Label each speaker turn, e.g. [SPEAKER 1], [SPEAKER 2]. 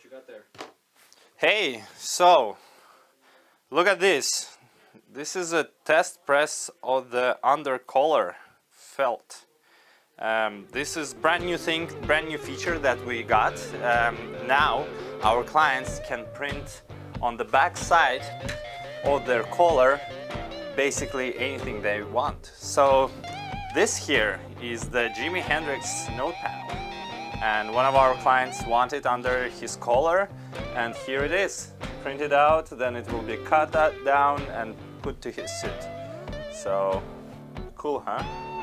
[SPEAKER 1] you got there?
[SPEAKER 2] Hey, so look at this. This is a test press of the under collar felt. This is brand new thing, brand new feature that we got. Now our clients can print on the back side of their collar basically anything they want. So this here is the Jimi Hendrix note panel, and one of our clients wanted under his collar, and here it is, printed out. Then it will be cut down and put to his suit. So cool, huh?